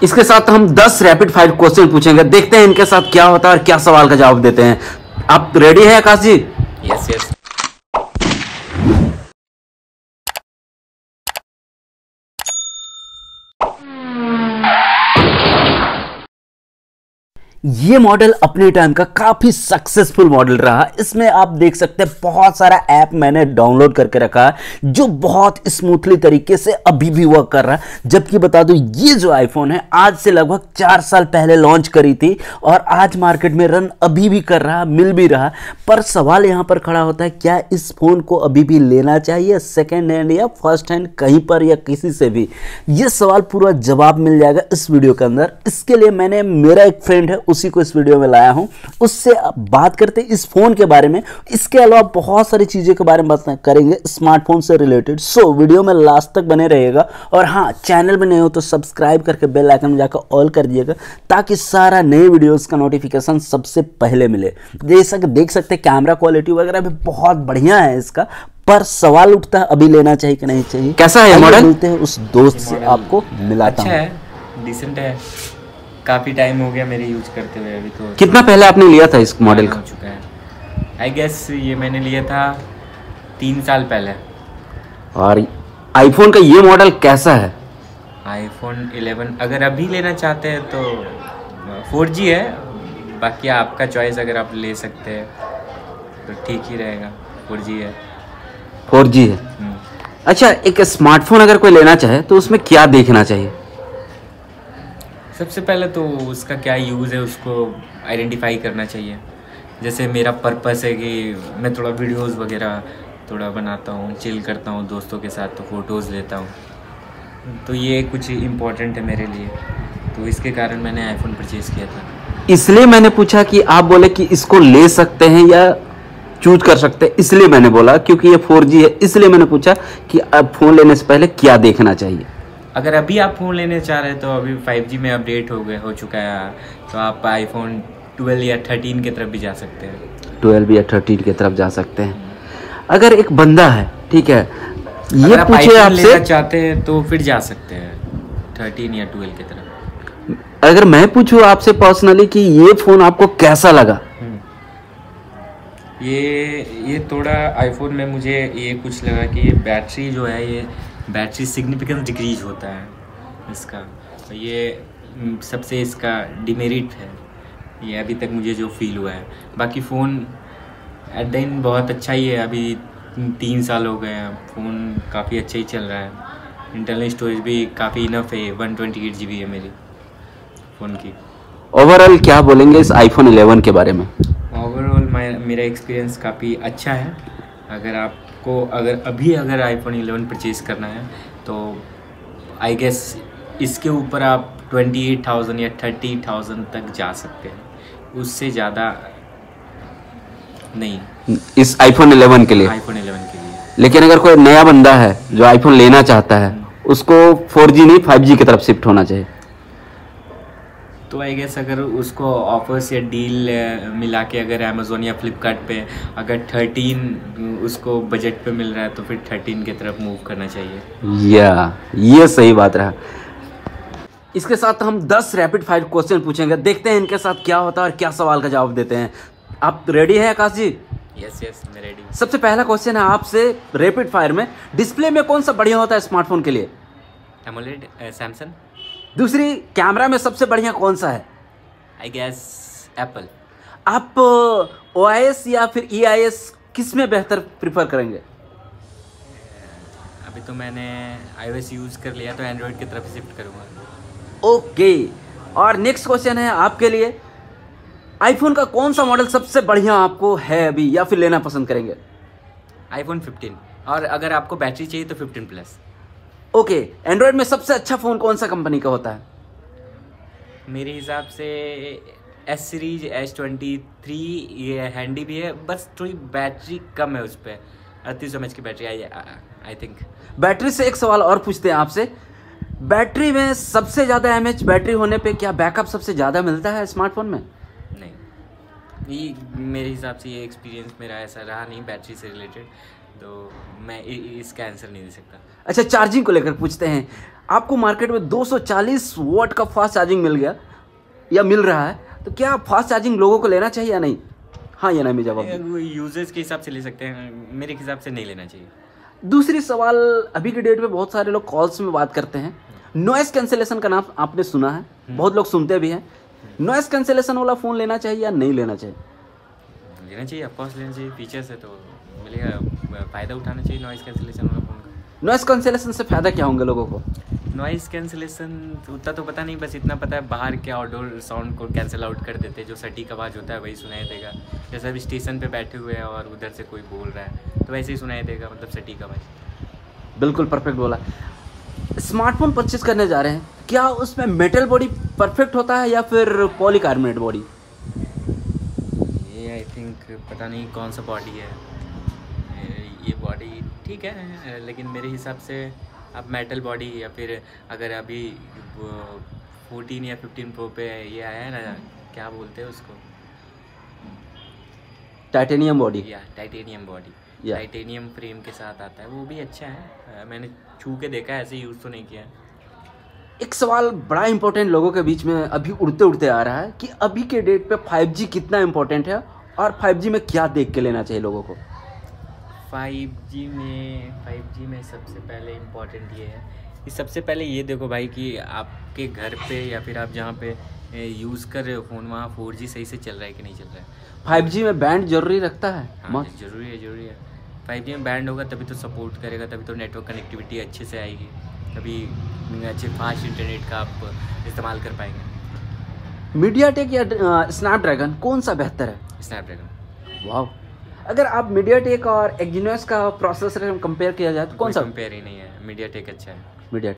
इसके साथ हम 10 रैपिड फायर क्वेश्चन पूछेंगे, देखते हैं इनके साथ क्या होता है और क्या सवाल का जवाब देते हैं। आप रेडी हैं आकाश जी? Yes yes. ये मॉडल अपने टाइम का काफी सक्सेसफुल मॉडल रहा। इसमें आप देख सकते हैं बहुत सारा ऐप मैंने डाउनलोड करके रखा है जो बहुत स्मूथली तरीके से अभी भी वर्क कर रहा है। जबकि बता दूं ये जो आईफोन है आज से लगभग 4 साल पहले लॉन्च करी थी और आज मार्केट में रन अभी भी कर रहा, मिल भी रहा। पर सवाल यहां पर खड़ा होता है, क्या इस फोन को अभी भी लेना चाहिए सेकेंड हैंड या फर्स्ट हैंड, कहीं पर या किसी से भी? ये सवाल पूरा जवाब मिल जाएगा इस वीडियो के अंदर। इसके लिए मैंने मेरा एक फ्रेंड है उसी को इस वीडियो में लाया हूं, उससे बात करते इस फोन के बारे में। इसके अलावा बहुत सारी चीजों के बारे में बात करेंगे स्मार्टफोन से रिलेटेड। सो वीडियो में लास्ट तक बने रहिएगा और हाँ, चैनल में नए हो तो सब्सक्राइब करके बेल आइकन में जाकर ऑल कर दिएगा ताकि सारा नए वीडियोस का नोटिफिकेशन सबसे पहले मिले। जैसा कि देख सकते हैं कैमरा क्वालिटी वगैरह भी बहुत बढ़िया है इसका। पर सवाल उठता है अभी लेना चाहिए कि नहीं चाहिए। कैसा है मॉडल? मिलते हैं उस दोस्त से, आपको मिलाता हूं। अच्छा है, डिसेंट है। काफ़ी टाइम हो गया मेरे यूज करते हुए। अभी तो कितना पहले आपने लिया था इस मॉडल का? हो चुका है आई गेस। ये मैंने लिया था 3 साल पहले। और आईफोन का ये मॉडल कैसा है? आईफोन 11 अगर अभी लेना चाहते हैं तो 4G है। बाकी आपका चॉइस, अगर आप ले सकते हैं तो ठीक ही रहेगा। 4G है। 4G है। अच्छा, एक स्मार्टफोन अगर कोई लेना चाहे तो उसमें क्या देखना चाहिए? सबसे पहले तो उसका क्या यूज़ है उसको आइडेंटिफाई करना चाहिए। जैसे मेरा पर्पस है कि मैं थोड़ा वीडियोस वगैरह थोड़ा बनाता हूँ, चिल करता हूँ दोस्तों के साथ, तो फ़ोटोज़ लेता हूँ। तो ये कुछ इम्पोर्टेंट है मेरे लिए, तो इसके कारण मैंने आईफोन परचेज़ किया था। इसलिए मैंने पूछा कि आप बोले कि इसको ले सकते हैं या चूज कर सकते हैं, इसलिए मैंने बोला क्योंकि ये 4G है, इसलिए मैंने पूछा कि अब फोन लेने से पहले क्या देखना चाहिए। अगर अभी आप फ़ोन लेने चाह रहे हैं तो अभी 5G में अपडेट हो चुका है, तो आप आईफोन 12 या 13 की तरफ भी जा सकते हैं। 12 या 13 की तरफ जा सकते हैं। अगर एक बंदा है, ठीक है, ये आप पूछे आपसे लेना चाहते हैं तो फिर जा सकते हैं 13 या 12 की तरफ। अगर मैं पूछूं आपसे पर्सनली कि ये फोन आपको कैसा लगा? ये थोड़ा आईफोन में मुझे ये कुछ लगा कि ये बैटरी जो है, ये बैटरी सिग्निफिकेंट डिक्रीज होता है इसका। तो ये सबसे इसका डिमेरिट है, ये अभी तक मुझे जो फील हुआ है। बाकी फ़ोन एट द एंड बहुत अच्छा ही है। अभी 3 साल हो गए हैं, फ़ोन काफ़ी अच्छा ही चल रहा है। इंटरनल स्टोरेज भी काफ़ी इनफ है, 128 GB है मेरी फ़ोन की। ओवरऑल क्या बोलेंगे इस आईफोन 11 के बारे में? ओवरऑल मेरा एक्सपीरियंस काफ़ी अच्छा है। अगर आईफोन 11 परचेज़ करना है तो आई गेस इसके ऊपर आप 28,000 या 30,000 तक जा सकते हैं, उससे ज़्यादा नहीं इस आईफोन 11 के लिए। आईफोन 11 के लिए। लेकिन अगर कोई नया बंदा है जो आईफोन लेना चाहता है, उसको 4G नहीं 5G की तरफ शिफ्ट होना चाहिए। तो आई गेस अगर उसको ऑफर्स या डील मिला के अगर अमेज़ोन या फ्लिपकार्ट पे अगर 13 उसको बजट पे मिल रहा है तो फिर 13 की तरफ मूव करना चाहिए। ये सही बात रहा। इसके साथ हम 10 रैपिड फायर क्वेश्चन पूछेंगे, देखते हैं इनके साथ क्या होता है और क्या सवाल का जवाब देते हैं। आप रेडी हैं आकाश जी? यस यस, मैं रेडी। सबसे पहला क्वेश्चन है आपसे रैपिड फायर में, डिस्प्ले में कौन सा बढ़िया होता है स्मार्टफोन के लिए? AMOLED, Samsung. दूसरी, कैमरा में सबसे बढ़िया कौन सा है? I guess Apple. आप OIS या फिर EIS किस में बेहतर प्रिफर करेंगे? अभी तो मैंने iOS यूज़ कर लिया, तो एंड्रॉयड की तरफ शिफ्ट करूँगा। ओके। और नेक्स्ट क्वेश्चन है आपके लिए, आईफोन का कौन सा मॉडल सबसे बढ़िया आपको है अभी या फिर लेना पसंद करेंगे? आईफोन 15, और अगर आपको बैटरी चाहिए तो 15 प्लस। ओके। एंड्रॉयड में सबसे अच्छा फ़ोन कौन सा कंपनी का होता है? मेरे हिसाब से S सीरीज, S23 ये हैंडी भी है, बस थोड़ी बैटरी कम है उस पर। 3800 mAh की बैटरी आई थिंक। बैटरी से एक सवाल और पूछते हैं आपसे, बैटरी में सबसे ज़्यादा mAh बैटरी होने पे क्या बैकअप सबसे ज़्यादा मिलता है स्मार्टफोन में? नहीं, ये मेरे हिसाब से ये एक्सपीरियंस मेरा ऐसा रहा नहीं बैटरी से रिलेटेड, तो मैं इसका आंसर नहीं दे सकता। अच्छा, चार्जिंग को लेकर पूछते हैं, आपको मार्केट में 240 वॉट का फास्ट चार्जिंग मिल गया या मिल रहा है, तो क्या फास्ट चार्जिंग लोगों को लेना चाहिए या नहीं? हाँ या नहीं में जवाब। यूजर्स के हिसाब से ले सकते हैं, मेरे हिसाब से नहीं लेना चाहिए। दूसरी सवाल, अभी के डेट में बहुत सारे लोग कॉल्स में बात करते हैं, नॉइस कैंसिलेशन का नाम आपने सुना है, बहुत लोग सुनते भी हैं। नॉइस कैंसिलेशन वाला फ़ोन लेना चाहिए या नहीं लेना चाहिए? लेना चाहिए, ऑफकोर्स लेना चाहिए, फीचर्स है तो मिलेगा, फ़ायदा उठाना चाहिए नॉइस कैंसिलेशन वाला फ़ोन का। नॉइस कैंसिलेशन से फ़ायदा क्या होंगे लोगों को? नॉइस कैंसिलेशन उतना तो पता नहीं, बस इतना पता है बाहर के आउटडोर साउंड को कैंसिल आउट कर देते हैं, जो सटीक आवाज़ होता है वही सुनाई देगा। जैसे अभी स्टेशन पे बैठे हुए हैं और उधर से कोई बोल रहा है तो वैसे ही सुनाई देगा, मतलब सटीक आवाज़। बिल्कुल परफेक्ट बोला। स्मार्टफोन परचेज करने जा रहे हैं, क्या उसमें मेटल बॉडी परफेक्ट होता है या फिर पॉलीकार्बोनेट बॉडी? ये आई थिंक पता नहीं कौन सा बॉडी है, ये बॉडी ठीक है, लेकिन मेरे हिसाब से अब मेटल बॉडी या फिर अगर अभी 14 या 15 प्रो पे ये आया है ना, क्या बोलते हैं उसको, टाइटेनियम बॉडी या टाइटेनियम बॉडी, या टाइटेनियम फ्रेम के साथ आता है, वो भी अच्छा है। मैंने छू के देखा है, ऐसे यूज़ तो नहीं किया। एक सवाल बड़ा इंपॉर्टेंट लोगों के बीच में अभी उड़ते उड़ते आ रहा है कि अभी के डेट पे 5G कितना इंपॉर्टेंट है और 5G में क्या देख के लेना चाहिए लोगों को? 5G में सबसे पहले इम्पोर्टेंट ये है कि सबसे पहले ये देखो भाई कि आपके घर पे या फिर आप जहाँ पे यूज़ कर रहे हो फ़ोन, वहाँ 4G सही से चल रहा है कि नहीं चल रहा है। 5G में बैंड जरूरी रखता है? हाँ, ज़रूरी है। 5G में बैंड होगा तभी तो सपोर्ट करेगा, तभी तो नेटवर्क कनेक्टिविटी अच्छे से आएगी, तभी अच्छे फास्ट इंटरनेट का आप इस्तेमाल कर पाएंगे। मीडियाटेक या स्नैपड्रैगन कौन सा बेहतर है? स्नैपड्रैगन। वाह, अगर आप मीडियाटेक और एक्जिनोस का प्रोसेसर कंपेयर किया जाए तो कौन सा? कंपेयर ही नहीं है, मीडियाटेक अच्छा है। मीडिया